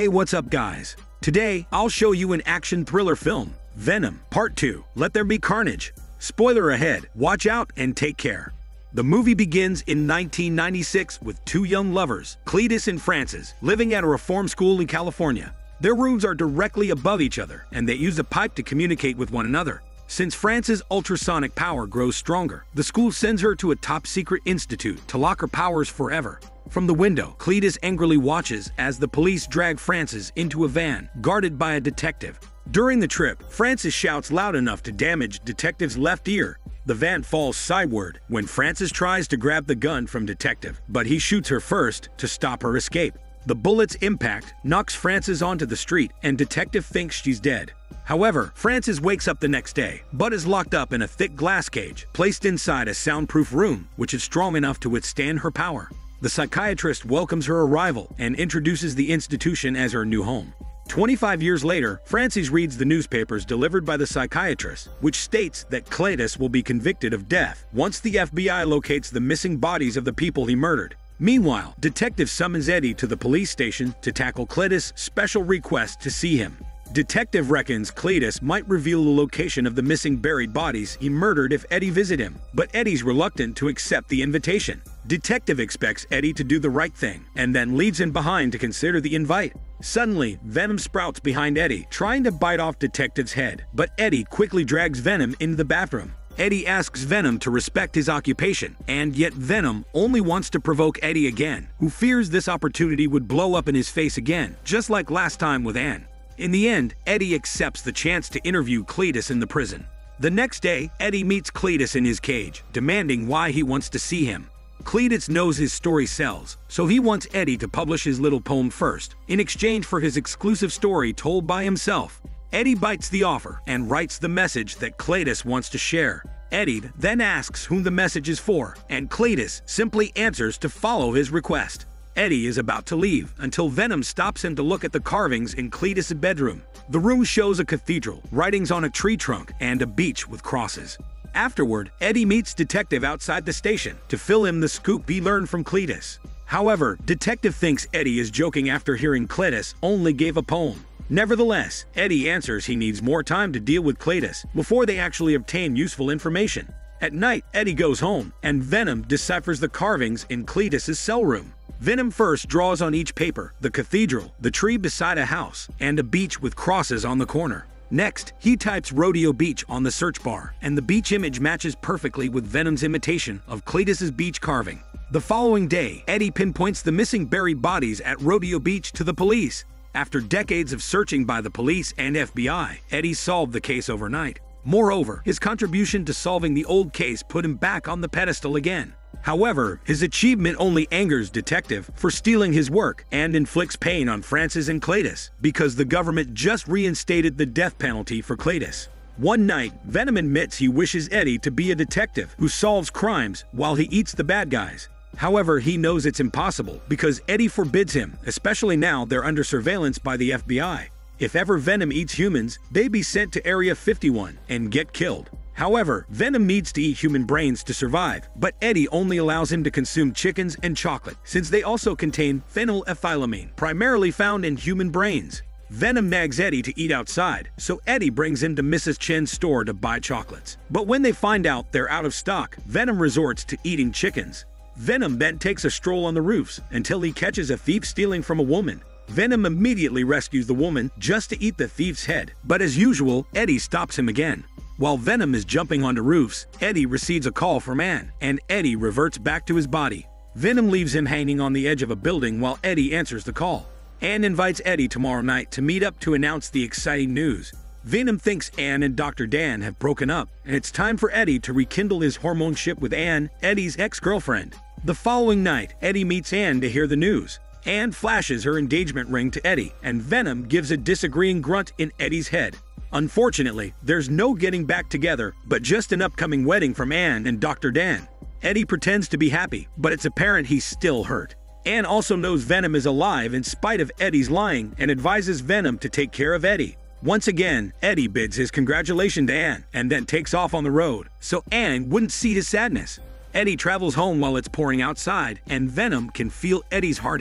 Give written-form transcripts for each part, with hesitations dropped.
Hey, what's up, guys? Today, I'll show you an action thriller film, Venom Part 2, Let There Be Carnage. Spoiler ahead, watch out and take care. The movie begins in 1996 with two young lovers, Cletus and Frances, living at a reform school in California. Their rooms are directly above each other, and they use a pipe to communicate with one another. Since Frances' ultrasonic power grows stronger, the school sends her to a top-secret institute to lock her powers forever. From the window, Cletus angrily watches as the police drag Frances into a van, guarded by a detective. During the trip, Frances shouts loud enough to damage Detective's left ear. The van falls sideward when Frances tries to grab the gun from Detective, but he shoots her first to stop her escape. The bullet's impact knocks Frances onto the street, and Detective thinks she's dead. However, Frances wakes up the next day, but is locked up in a thick glass cage, placed inside a soundproof room, which is strong enough to withstand her power. The psychiatrist welcomes her arrival and introduces the institution as her new home. 25 years later, Frances reads the newspapers delivered by the psychiatrist, which states that Cletus will be convicted of death once the FBI locates the missing bodies of the people he murdered. Meanwhile, Detective summons Eddie to the police station to tackle Cletus' special request to see him. Detective reckons Cletus might reveal the location of the missing buried bodies he murdered if Eddie visits him, but Eddie's reluctant to accept the invitation. Detective expects Eddie to do the right thing, and then leaves him behind to consider the invite. Suddenly, Venom sprouts behind Eddie, trying to bite off Detective's head, but Eddie quickly drags Venom into the bathroom. Eddie asks Venom to respect his occupation, and yet Venom only wants to provoke Eddie again, who fears this opportunity would blow up in his face again, just like last time with Anne. In the end, Eddie accepts the chance to interview Cletus in the prison. The next day, Eddie meets Cletus in his cage, demanding why he wants to see him. Cletus knows his story sells, so he wants Eddie to publish his little poem first, in exchange for his exclusive story told by himself. Eddie bites the offer and writes the message that Cletus wants to share. Eddie then asks whom the message is for, and Cletus simply answers to follow his request. Eddie is about to leave until Venom stops him to look at the carvings in Cletus' bedroom. The room shows a cathedral, writings on a tree trunk, and a beach with crosses. Afterward, Eddie meets Detective outside the station to fill him the scoop he learned from Cletus. However, Detective thinks Eddie is joking after hearing Cletus only gave a poem. Nevertheless, Eddie answers he needs more time to deal with Cletus before they actually obtain useful information. At night, Eddie goes home, and Venom deciphers the carvings in Cletus' cell room. Venom first draws on each paper the cathedral, the tree beside a house, and a beach with crosses on the corner. Next, he types Rodeo Beach on the search bar, and the beach image matches perfectly with Venom's imitation of Cletus' beach carving. The following day, Eddie pinpoints the missing buried bodies at Rodeo Beach to the police. After decades of searching by the police and FBI, Eddie solved the case overnight. Moreover, his contribution to solving the old case put him back on the pedestal again. However, his achievement only angers Detective for stealing his work and inflicts pain on Frances and Cletus because the government just reinstated the death penalty for Cletus. One night, Venom admits he wishes Eddie to be a detective who solves crimes while he eats the bad guys. However, he knows it's impossible because Eddie forbids him, especially now they're under surveillance by the FBI. If ever Venom eats humans, they'd be sent to Area 51 and get killed. However, Venom needs to eat human brains to survive, but Eddie only allows him to consume chickens and chocolate, since they also contain phenylethylamine, primarily found in human brains. Venom nags Eddie to eat outside, so Eddie brings him to Mrs. Chen's store to buy chocolates. But when they find out they're out of stock, Venom resorts to eating chickens. Venom then takes a stroll on the roofs until he catches a thief stealing from a woman. Venom immediately rescues the woman just to eat the thief's head, but as usual, Eddie stops him again. While Venom is jumping onto roofs, Eddie receives a call from Anne, and Eddie reverts back to his body. Venom leaves him hanging on the edge of a building while Eddie answers the call. Anne invites Eddie tomorrow night to meet up to announce the exciting news. Venom thinks Anne and Dr. Dan have broken up, and it's time for Eddie to rekindle his hormone ship with Anne, Eddie's ex-girlfriend. The following night, Eddie meets Anne to hear the news. Anne flashes her engagement ring to Eddie, and Venom gives a disagreeing grunt in Eddie's head. Unfortunately, there's no getting back together, but just an upcoming wedding from Anne and Dr. Dan. Eddie pretends to be happy, but it's apparent he's still hurt. Anne also knows Venom is alive in spite of Eddie's lying and advises Venom to take care of Eddie. Once again, Eddie bids his congratulations to Anne and then takes off on the road, so Anne wouldn't see his sadness. Eddie travels home while it's pouring outside, and Venom can feel Eddie's heartache.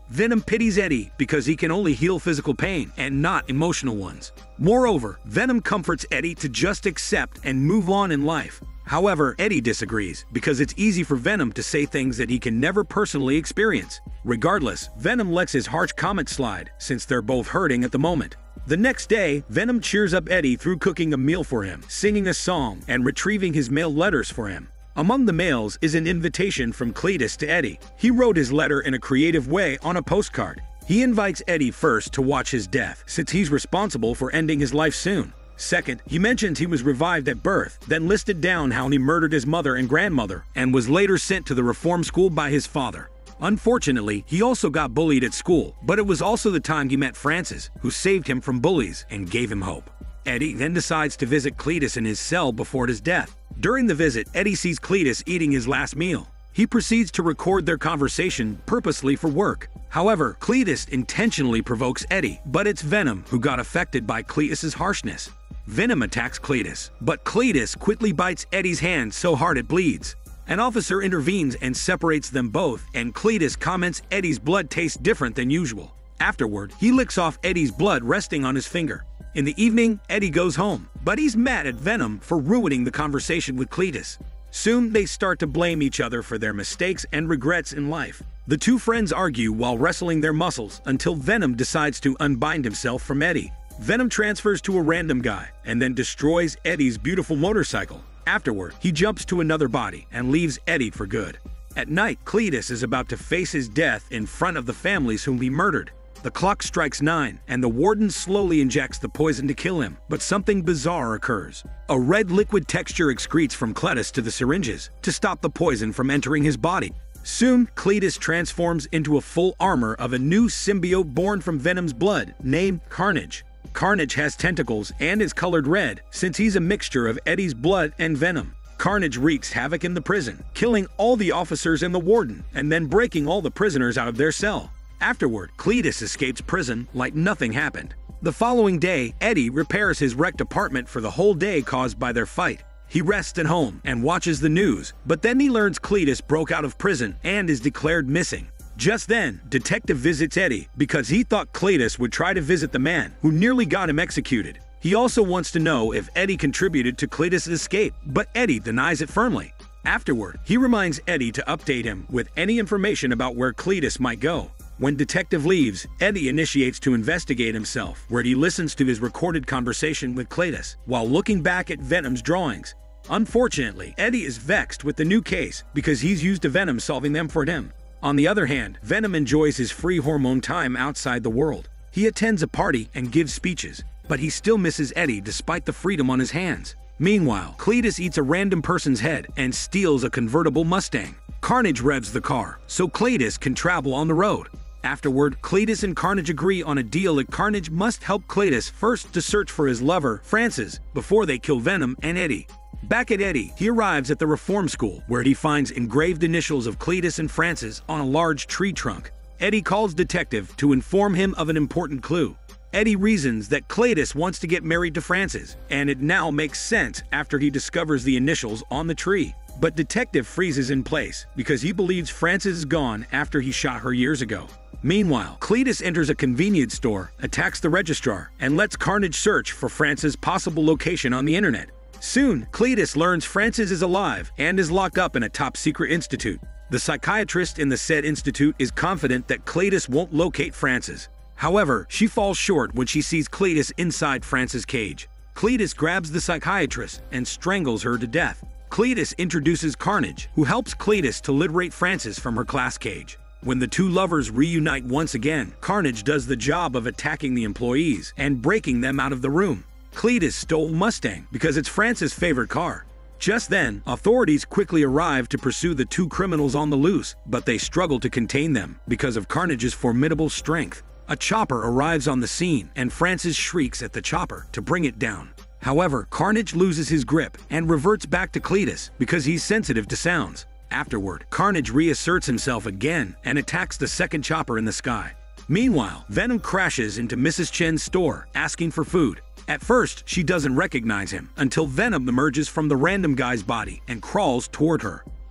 Venom pities Eddie because he can only heal physical pain and not emotional ones. Moreover, Venom comforts Eddie to just accept and move on in life. However, Eddie disagrees because it's easy for Venom to say things that he can never personally experience. Regardless, Venom lets his harsh comment slide since they're both hurting at the moment. The next day, Venom cheers up Eddie through cooking a meal for him, singing a song, and retrieving his mail letters for him. Among the mails is an invitation from Cletus to Eddie. He wrote his letter in a creative way on a postcard. He invites Eddie first to watch his death, since he's responsible for ending his life soon. Second, he mentions he was revived at birth, then listed down how he murdered his mother and grandmother, and was later sent to the reform school by his father. Unfortunately, he also got bullied at school, but it was also the time he met Francis, who saved him from bullies and gave him hope. Eddie then decides to visit Cletus in his cell before his death. During the visit, Eddie sees Cletus eating his last meal. He proceeds to record their conversation purposely for work. However, Cletus intentionally provokes Eddie, but it's Venom who got affected by Cletus's harshness. Venom attacks Cletus, but Cletus quickly bites Eddie's hand so hard it bleeds. An officer intervenes and separates them both, and Cletus comments Eddie's blood tastes different than usual. Afterward, he licks off Eddie's blood resting on his finger. In the evening, Eddie goes home, but he's mad at Venom for ruining the conversation with Cletus. Soon, they start to blame each other for their mistakes and regrets in life. The two friends argue while wrestling their muscles until Venom decides to unbind himself from Eddie. Venom transfers to a random guy and then destroys Eddie's beautiful motorcycle. Afterward, he jumps to another body and leaves Eddie for good. At night, Cletus is about to face his death in front of the families whom he murdered. The clock strikes 9, and the warden slowly injects the poison to kill him, but something bizarre occurs. A red liquid texture excretes from Cletus to the syringes to stop the poison from entering his body. Soon, Cletus transforms into a full armor of a new symbiote born from Venom's blood, named Carnage. Carnage has tentacles and is colored red, since he's a mixture of Eddie's blood and Venom. Carnage wreaks havoc in the prison, killing all the officers and the warden, and then breaking all the prisoners out of their cell. Afterward, Cletus escapes prison like nothing happened. The following day, Eddie repairs his wrecked apartment for the whole day caused by their fight. He rests at home and watches the news, but then he learns Cletus broke out of prison and is declared missing. Just then, Detective visits Eddie because he thought Cletus would try to visit the man who nearly got him executed. He also wants to know if Eddie contributed to Cletus' escape, but Eddie denies it firmly. Afterward, he reminds Eddie to update him with any information about where Cletus might go. When Detective leaves, Eddie initiates to investigate himself, where he listens to his recorded conversation with Cletus while looking back at Venom's drawings. Unfortunately, Eddie is vexed with the new case because he's used to Venom solving them for him. On the other hand, Venom enjoys his free hormone time outside the world. He attends a party and gives speeches, but he still misses Eddie despite the freedom on his hands. Meanwhile, Cletus eats a random person's head and steals a convertible Mustang. Carnage revs the car, so Cletus can travel on the road. Afterward, Cletus and Carnage agree on a deal that Carnage must help Cletus first to search for his lover, Francis, before they kill Venom and Eddie. Back at Eddie, he arrives at the reform school, where he finds engraved initials of Cletus and Francis on a large tree trunk. Eddie calls Detective to inform him of an important clue. Eddie reasons that Cletus wants to get married to Francis, and it now makes sense after he discovers the initials on the tree. But Detective freezes in place because he believes Francis is gone after he shot her years ago. Meanwhile, Cletus enters a convenience store, attacks the registrar, and lets Carnage search for Francis' possible location on the internet. Soon, Cletus learns Francis is alive and is locked up in a top-secret institute. The psychiatrist in the said institute is confident that Cletus won't locate Francis. However, she falls short when she sees Cletus inside Francis' cage. Cletus grabs the psychiatrist and strangles her to death. Cletus introduces Carnage, who helps Cletus to liberate Francis from her glass cage. When the two lovers reunite once again, Carnage does the job of attacking the employees and breaking them out of the room. Cletus stole Mustang because it's Francis' favorite car. Just then, authorities quickly arrive to pursue the two criminals on the loose, but they struggle to contain them because of Carnage's formidable strength. A chopper arrives on the scene, and Francis shrieks at the chopper to bring it down. However, Carnage loses his grip and reverts back to Cletus because he's sensitive to sounds. Afterward, Carnage reasserts himself again and attacks the second chopper in the sky. Meanwhile, Venom crashes into Mrs. Chen's store, asking for food. At first, she doesn't recognize him until Venom emerges from the random guy's body and crawls toward her.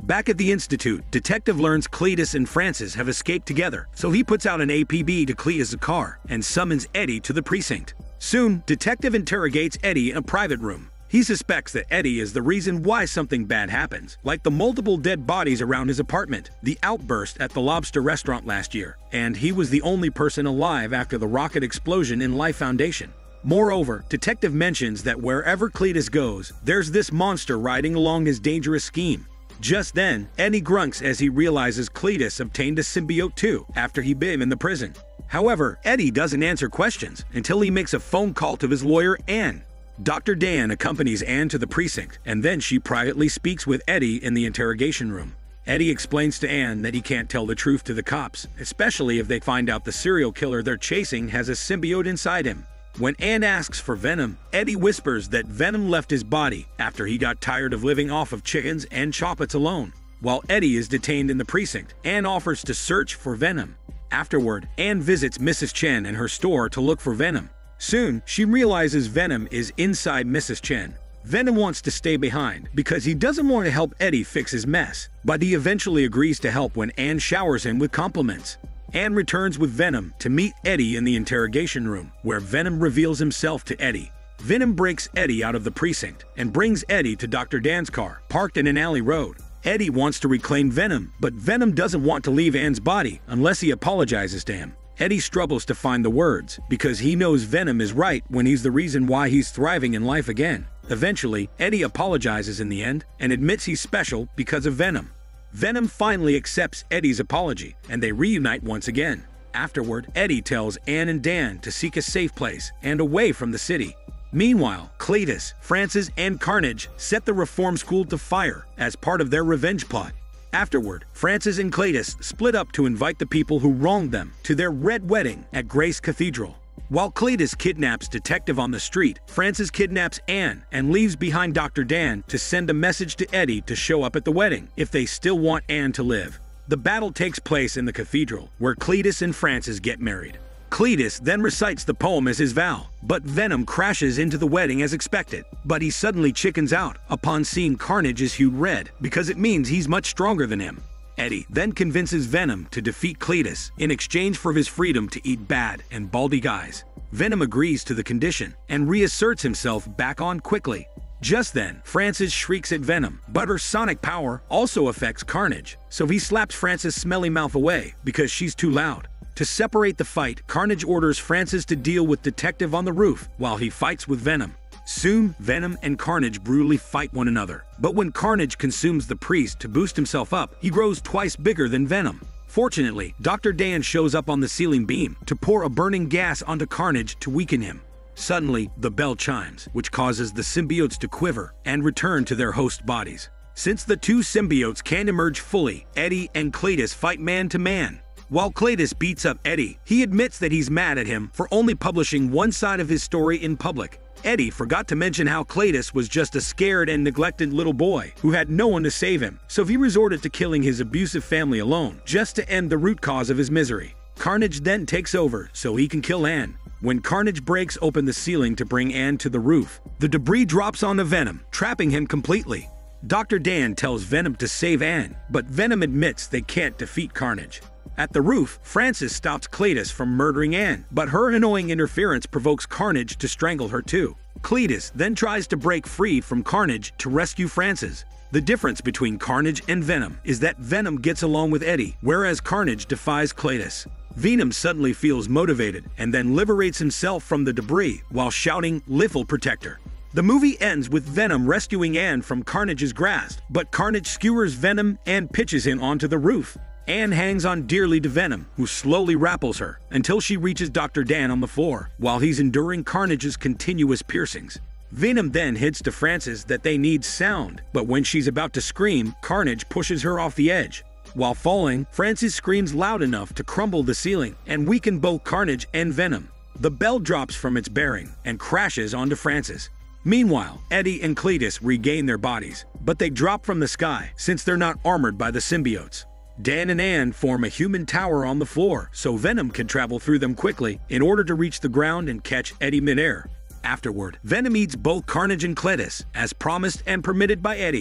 Back at the Institute, Detective learns Cletus and Francis have escaped together, so he puts out an APB to Cletus' car and summons Eddie to the precinct. Soon, Detective interrogates Eddie in a private room. He suspects that Eddie is the reason why something bad happens, like the multiple dead bodies around his apartment, the outburst at the Lobster restaurant last year, and he was the only person alive after the rocket explosion in Life Foundation. Moreover, Detective mentions that wherever Cletus goes, there's this monster riding along his dangerous scheme. Just then, Eddie grunts as he realizes Cletus obtained a symbiote too after he bit him in the prison. However, Eddie doesn't answer questions until he makes a phone call to his lawyer, Anne. Dr. Dan accompanies Anne to the precinct, and then she privately speaks with Eddie in the interrogation room. Eddie explains to Anne that he can't tell the truth to the cops, especially if they find out the serial killer they're chasing has a symbiote inside him. When Anne asks for Venom, Eddie whispers that Venom left his body after he got tired of living off of chickens and chocolates alone. While Eddie is detained in the precinct, Anne offers to search for Venom. Afterward, Anne visits Mrs. Chen in her store to look for Venom. Soon, she realizes Venom is inside Mrs. Chen. Venom wants to stay behind because he doesn't want to help Eddie fix his mess, but he eventually agrees to help when Anne showers him with compliments. Anne returns with Venom to meet Eddie in the interrogation room, where Venom reveals himself to Eddie. Venom breaks Eddie out of the precinct and brings Eddie to Dr. Dan's car, parked in an alley road. Eddie wants to reclaim Venom, but Venom doesn't want to leave Anne's body unless he apologizes to him. Eddie struggles to find the words because he knows Venom is right when he's the reason why he's thriving in life again. Eventually, Eddie apologizes in the end and admits he's special because of Venom. Venom finally accepts Eddie's apology, and they reunite once again. Afterward, Eddie tells Anne and Dan to seek a safe place and away from the city. Meanwhile, Cletus, Francis, and Carnage set the reform school to fire as part of their revenge plot. Afterward, Francis and Cletus split up to invite the people who wronged them to their red wedding at Grace Cathedral. While Cletus kidnaps Detective on the street, Francis kidnaps Anne and leaves behind Dr. Dan to send a message to Eddie to show up at the wedding if they still want Anne to live. The battle takes place in the cathedral, where Cletus and Francis get married. Cletus then recites the poem as his vow, but Venom crashes into the wedding as expected. But he suddenly chickens out upon seeing Carnage is hued red because it means he's much stronger than him. Eddie then convinces Venom to defeat Cletus in exchange for his freedom to eat bad and baldy guys. Venom agrees to the condition and reasserts himself back on quickly. Just then, Francis shrieks at Venom, but her sonic power also affects Carnage, so he slaps Francis' smelly mouth away because she's too loud. To separate the fight, Carnage orders Francis to deal with Detective on the roof while he fights with Venom. Soon, Venom and Carnage brutally fight one another. But when Carnage consumes the priest to boost himself up, he grows twice bigger than Venom. Fortunately, Dr. Dan shows up on the ceiling beam to pour a burning gas onto Carnage to weaken him. Suddenly, the bell chimes, which causes the symbiotes to quiver and return to their host bodies. Since the two symbiotes can't emerge fully, Eddie and Cletus fight man to man. While Cletus beats up Eddie, he admits that he's mad at him for only publishing one side of his story in public. Eddie forgot to mention how Cletus was just a scared and neglected little boy who had no one to save him, so he resorted to killing his abusive family alone just to end the root cause of his misery. Carnage then takes over so he can kill Anne. When Carnage breaks open the ceiling to bring Anne to the roof, the debris drops onto Venom, trapping him completely. Dr. Dan tells Venom to save Anne, but Venom admits they can't defeat Carnage. At the roof, Francis stops Cletus from murdering Anne, but her annoying interference provokes Carnage to strangle her too. Cletus then tries to break free from Carnage to rescue Francis. The difference between Carnage and Venom is that Venom gets along with Eddie, whereas Carnage defies Cletus. Venom suddenly feels motivated and then liberates himself from the debris while shouting, "Liffle Protector." The movie ends with Venom rescuing Anne from Carnage's grasp, but Carnage skewers Venom and pitches him onto the roof. Anne hangs on dearly to Venom, who slowly rappels her until she reaches Dr. Dan on the floor, while he's enduring Carnage's continuous piercings. Venom then hints to Francis that they need sound, but when she's about to scream, Carnage pushes her off the edge. While falling, Francis screams loud enough to crumble the ceiling and weaken both Carnage and Venom. The bell drops from its bearing and crashes onto Francis. Meanwhile, Eddie and Cletus regain their bodies, but they drop from the sky since they're not armored by the symbiotes. Dan and Anne form a human tower on the floor so Venom can travel through them quickly in order to reach the ground and catch Eddie midair. Afterward, Venom eats both Carnage and Cletus, as promised and permitted by Eddie.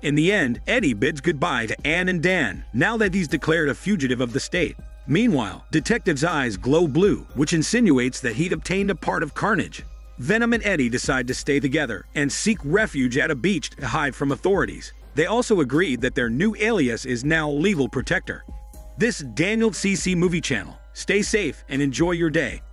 In the end, Eddie bids goodbye to Ann and Dan, now that he's declared a fugitive of the state. Meanwhile, Detective's eyes glow blue, which insinuates that he'd obtained a part of Carnage. Venom and Eddie decide to stay together and seek refuge at a beach to hide from authorities. They also agreed that their new alias is now Legal Protector. This Daniel CC Movie Channel. Stay safe and enjoy your day.